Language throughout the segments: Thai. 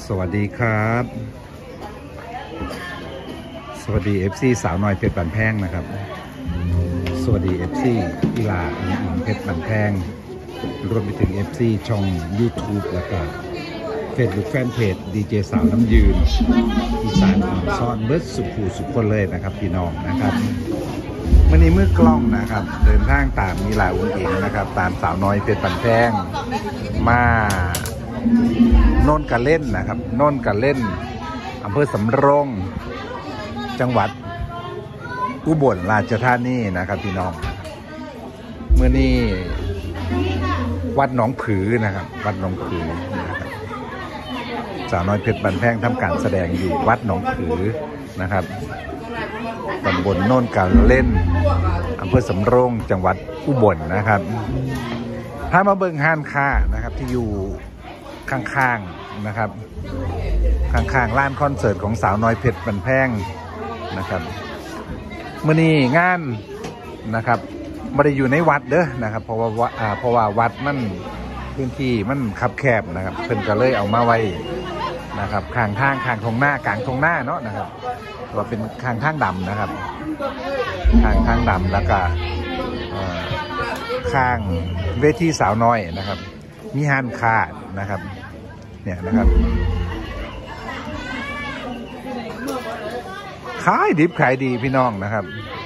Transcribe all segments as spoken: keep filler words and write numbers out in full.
สวัสดีครับสวัสดี เอฟ ซี สาวน้อยเพชรบันแพงนะครับสวัสดี เอฟ ซี อีลาอิงอิงเพชรบันแพงรวมไปถึง เอฟ ซี ช่อง YouTube แล้วก็เฟซบุ๊กแฟนเพจดีเจสาวน้ำยืนอีสานอ่อนซ่อนเบิร์ดสุขูสุขคนเลยนะครับพี่น้องนะครับวันนี้มือกล้องนะครับเดินทางตามมีลาอุ้งอิงนะครับตามสาวน้อยเพชรบันแพงมาโน่นกันเล่นนะครับโน่นกันเล่นอำเภอสำโรงจังหวัดอุบลราชธานีนะครับพี่น้องเมื่อนี้วัดหนองผือนะครับวัดหนองผือนะครับสาวน้อยเพชรบันแพงทำการแสดงอยู่วัดหนองผือนะครับตำบลโน่นกันเล่นอำเภอสำโรงจังหวัดอุบลนะครับถ้ามาเบิ่งห้านค้านะครับที่อยู่ข้างๆนะครับข้างๆร้านคอนเสิร์ตของสาวน้อยเพชรบันแพงนะครับมื้อนี้งานนะครับไม่ได้อยู่ในวัดเด้อนะครับเพราะว่าอ่าเพราะว่าวัดมันพื้นที่มันคับแคบนะครับเพิ่นก็เลยเอามาไว้นะครับข้างทางข้างทงหน้ากลางทงหน้าเนาะนะครับว่าเป็นข้างทางดำนะครับข้างทางดำแล้วก็ข้างเวทีสาวน้อยนะครับมีห้านค้านะครับเนี่ยนะครับขายดิบขายดีพี่น้องนะครับ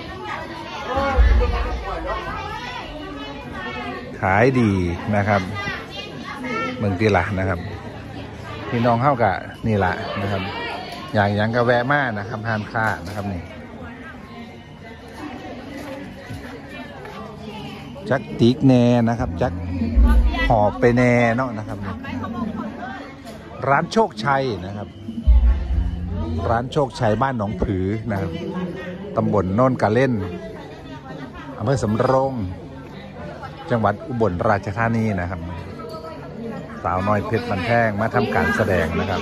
ขายดีนะครับเมืองตีละนะครับพี่น้องเข้ากับนี่ละนะครับอย่างอย่างกะแวะมากนะครับห้านค้านะครับนี่จักติ๊กแน่นะครับจักหอบไปแน่เนาะนะครับร้านโชคชัยนะครับร้านโชคชัยบ้านหนองผือนะครับตำบลโน่นกะเล่นอำเภอสำโรงจังหวัดอุบลราชธานีนะครับสาวน้อยเพชรบันแพงมาทำการแสดงนะครับ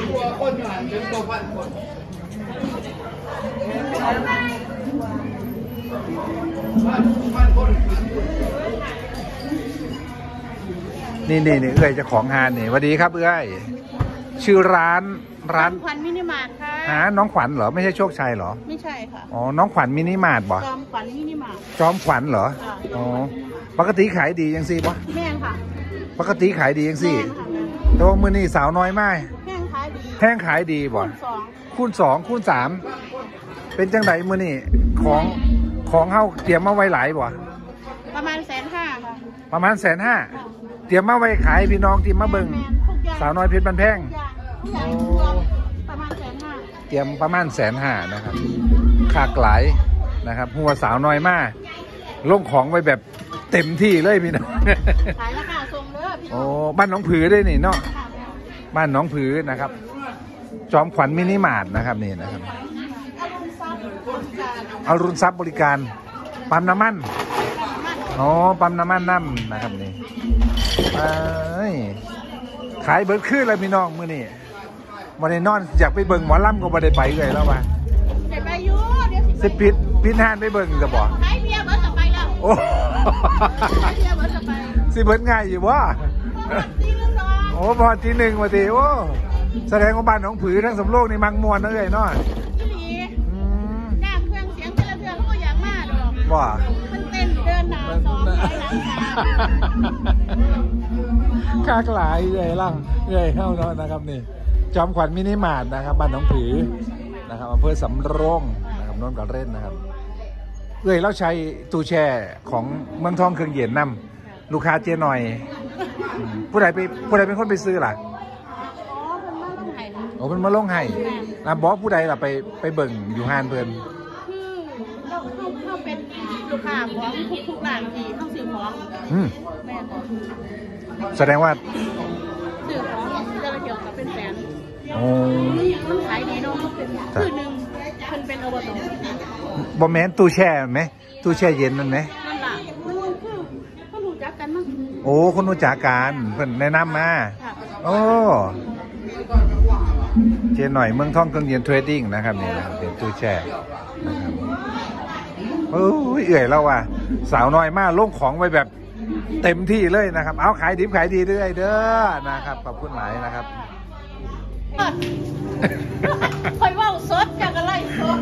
นี่นี่นี่เอ้ยเจ้าของงานนี่สวัสดีครับเอ้ยชื่อร้านร้านขวัญมินิมาร์ทค่ะหาน้องขวัญเหรอไม่ใช่โชคชัยเหรอไม่ใช่ค่ะอ๋อน้องขวัญมินิมาร์ทบ่จอมขวัญมินิมาร์ทจอมขวัญเหรออ๋อปกติขายดียังสิบ่แม่ค่ะปกติขายดียังสิแต่ว่ามื้อนี้สาวน้อยมากแห้งขายดีแห้งขายดีบ่คูณสองคูณสามเป็นจังไดมื้อนี้ของของเฮาเตรียมมาไว้หลายบ่ประมาณแสนห้าค่ะประมาณแสนห้าเตรียมมาไว้ขายพี่น้องที่มาเบิ่งสาวน้อยเพชรบันแพงประมาณแสนห้าเตรียมประมาณแสนห้านะครับขากหลายนะครับหัวสาวน้อยมากลงของไว้แบบเต็มที่เลยพี่น้องขายราคาทรงเลยโอ้บ้านหนองผือได้นี่เนาะบ้านหนองผือนะครับจอมขวัญมินิมาร์ทนะครับนี่นะครับอรุณทรัพย์บริการปั๊มน้ำมันอ๋อปั๊มน้ำมันน้ำนะครับนี่ขายเบิร์ดขึ้นเลยพี่น้องมื้อนี้วันนี้นอนอยากไปเบิ่งหมอลำก็ไม่ได้ไปเลยแล้วว่ะไปอยู่เดี๋ยวสิปิดปิดห้านไปเบิ่งจะบอกขายเบียร์เบิร์ดจะไปแล้วโอ้ขายเบียร์เบิร์ดจะไปสิเบิร์ดง่ายอยู่วะโอ้พอทีหนึ่งมาทีโอ้แสดงว่าบ้านหนองผือทั้งสำโรงนี่มังมวนนะเลยเนาะน้ำเครื่องเสียงเจริญเทือนเขาก็อย่างมากดอกว่ามันเต้นเดินหนาสองหลังคากหลายเลยล่างเลยเข้าเนาะนะครับนี่จอมขวัญมินิมาร์ทนะครับบ้านหนองผือนะครับอำเภอสำโรงนะครับโน่นกันเล่นนะครับเอ้ยเราใช้ตู้แช่ของเมืองทองเครื่องเย็นนำลูกค้าเจ๊หน่อยผู้ใดไปผู้ใดเป็นคนไปซื้อล่ะโอ้เป็นมาลงไห้นะบอกผู้ใดล่ะไปไปเบิ่งอยู่ห้านเพิ่นคือเราเขาเป็นลูกค้าของทุกๆร้านที่ต้องซื้อของอืมแม่แสดงว่าซื้อของจะไปเที่ยวกับเป็นแสนโอ้มันขายดีเนาะคือหนึ่งมันเป็นอบตบ่แม่นตู้แช่ไหมตู้แช่เย็นนั่นไหมนั่นล่ะมันคือเขารู้จักกันมั้งโอ้คนรู้จักกันเพิ่นแนะนำมาโอ้เจนหน่อยเมืองทองเครื่องเย็นเทรดดิ้งนะครับนี่นะครับเป็นตู้แช่นะครับโอ้ยเอื่อยแล้วว่ะสาวน้อยมากลงของไว้แบบ เต็มที่เลยนะครับเอาขายดิบขายดีด้วยเด้อนะครับขอบคุณหลายนะครับคอยว่าสดจากอะไรสด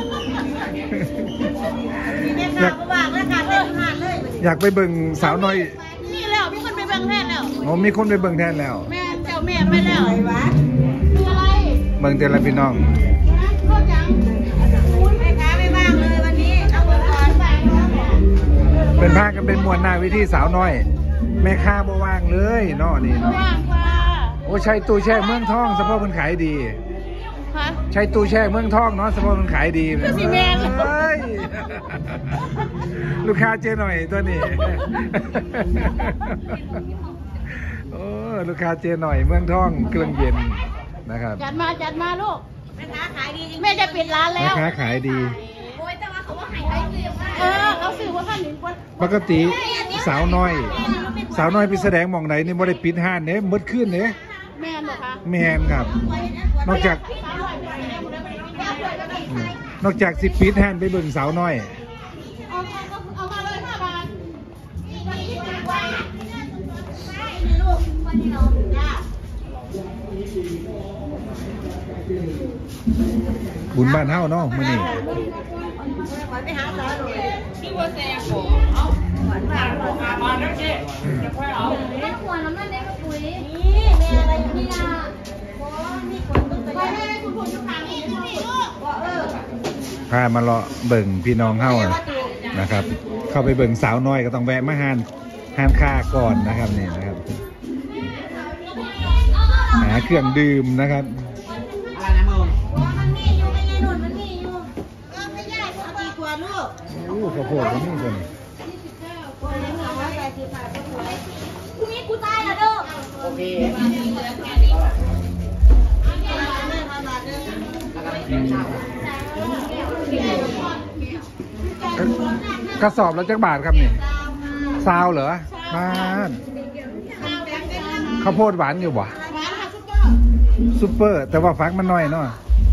มีแม่ค้าก็ว่างแล้วการเล่นหาเลยอยากไปเบิ่งสาวน้อยนี่แล้วมีคนไปเบิ่งแทนแล้วอ๋อมีคนไปเบิ่งแทนแล้วแม่เจ้าแม่ไปแล้วไอ้วะมีอะไรเบิ่งแต่ละพี่น้องรถยังแม่ค้าไม่ว่างเลยวันนี้เอาเงินก่อนเป็นภาคกันเป็นมวลหน้าวิธีสาวน้อย แม่ค้าบ่ว่างเลยเนาะนี่เนาะว่างค่ะโอ้ใช้ตู้แช่เมืองทองเฉพาะมันขายดีฮะใช้ตู้แช่เมืองทองเนาะเฉพาะมันขายดีคือสิแม่นเฮ้ยลูกค้าเจหน่อยตัวนี้โอ้ลูกค้าเจหน่อยเมืองทองเครื่องเย็นนะครับจัดมาจัดมาลูกแม่ค้าขายดีจริงแม่จะปิดร้านแล้แม่วค้าขายดีโอ้ยแต่ว่าเขาว่าขายได้ดีมากเออเขาซื้อว่าท่านหนึ่งคนปกติสาวน้อย สาวน้อยไปแสดงหม่องไหนนี่บ่ได้ปิดห้านเด้หมดขึ้นเด้แม่นเหรอคะแมนครับ นอกจาก นอกจากสิปิดห้านไปเบิ่งสาวน้อยเอาเอามาเลยห้าบาทบุญบ้านเฮาเนาะมื้อนี้ไปหาสาวหน่อยพี่วัวแซงผมแม่ขวดน้ำมันได้กระปุยนี่แม่อะไรอยู่มีนี่อะมีคนต้องไปแม่คุณผู้ชมทางนี้ลูกเออพามาเลาะเบิ่งพี่น้องเฮานะครับ เข้าไปเบิ่งสาวน้อยก็ต้องแวะมาหานหานค่าก่อนนะครับนี่นะครับ หาเครื่องดื่มนะครับมันมีอยู่ไม่ใช่หนุนมันมีอยู่เออไม่ใหญ่พอดีกว่าลูกโอ้ข้าวโพดก็มีคนพรุ่งนี้กูตายแล้วเด้อโอเคกระสอบละจักบาทครับนี่ซาวเหรอบ้านข้าวโพดหวานอยู่บ่ร้านค่ะซุปเปอร์ซุปเปอร์ แต่ว่าฟักมันน้อยเนาะนี่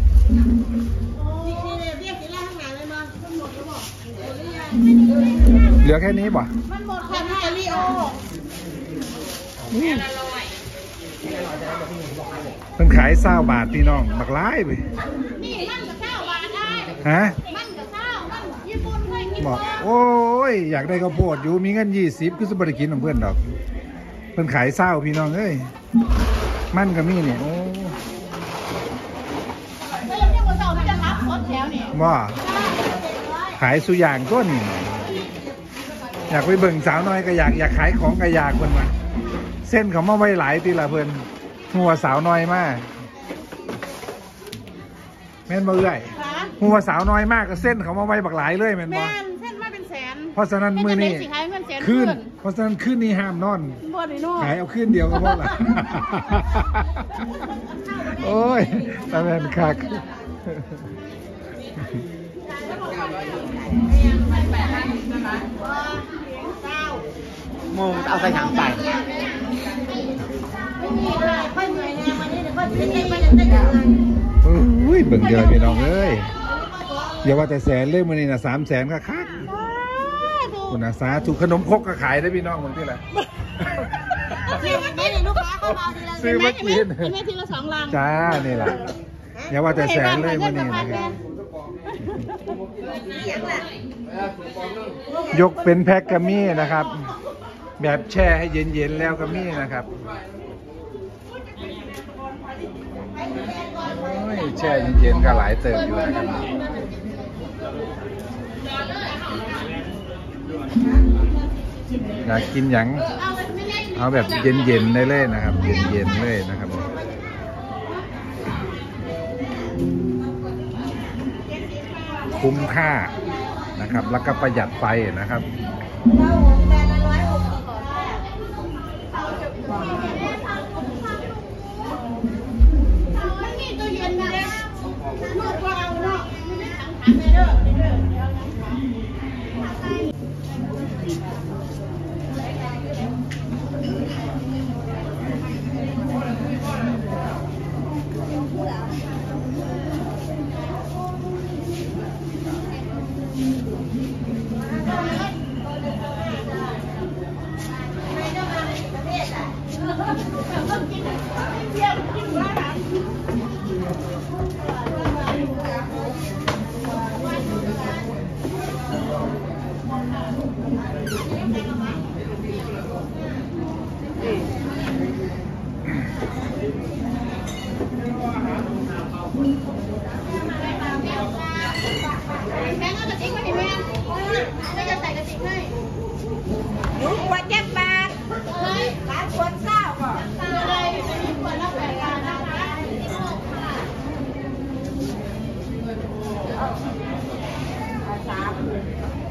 นี่เรียกกินเหล้าข้างหลังเลยมาทั้งหมดแล้วบอกเหลือแค่นี้บ่มันหมดค่ะมิสลิโอเพิ่นขายเศร้าบาทพี่น้องบักร้ายไปนี่มันกับข้าวบาทได้ฮะมันกับข้าวมันญี่ปุ่นด้วยญี่บปุ่อกนโอ้ยอยากได้ข้าวโพดอยู่มีเงินยี่สิบคือสบริกินของเพื่อนดอกเพิ่นขายเศร้าพี่น้องเอ้ยมันก็มีเนี่ยโอ้ก็ยังเรียกว่าเสาร์ที่จะรับรถแถวนี่บ่ขายสุอย่างก็นี่อยากไปเบิ่งสาวน้อยก็อยากอยากขายของก็อยากเพิ่นมาเส้นเขามาไว้หลายทีละเพิ่นหัวสาวน้อยมากแม่นบ่เอื้อยค่ะหัวสาวน้อยมากก็เส้นเขามาไว้บักหลายเลยแม่นบ่แม่นเส้นมาเป็นแสนเพราะฉะนั้นมื้อนี้สิขายเงินแสนขึ้นขึ้นเพราะฉะนั้นขึ้นนี้ห้ามนอนบ่ได้เนาะขายเอาขึ้นเดียวก็พอละ โอ้ยตาแมนคักโมงเอาใส่ถังใส่ไม่มีอะไรค่อยเหนื่อยแรงวันนี้เดี๋ยวค่อยเต้นไปเต้นยังไงอุ้ยเบิ่งเดียวพี่น้องเอ้ยอย่าว่าแต่แสนเลยมื้อนี้น่ะสามแสนก็คักคุณอาสาถูกขนมครกก็ขายได้พี่น้องมึงที่ละนี่ลูกค้าเข้ามาทีละซื้อมากินเห็นไหมทีละสองลังจ้านี่ล่ะอย่าว่าแต่แสนเลยมื้อนี้นะครับยกเป็นแพ็คกะมี่นะครับ แบบแช่ให้เย็นๆแล้วกะมี่นะครับโอ้ยแช่เย็นๆก็หลายเติมอยู่นะครับอยากกินหยังเอาแบบเย็นๆได้เลยนะครับ เย็นๆเลยนะครับคุ้มค่านะครับ แล้วก็ประหยัดไฟนะครับมันมีตู้เย็นนะนวดกว่าเอาเนาะไม่ได้ถังถังเลยเด้อเด้อเดี๋ยวนะเแม่เอากระติกมาให้แม่แม่จะใส่กระติกให้หนูขวดแจ็คบาทเฮ้ยร้านขวดเศร้าก่อนอะไรจะมีขวดละแปดบาทนะคะสาม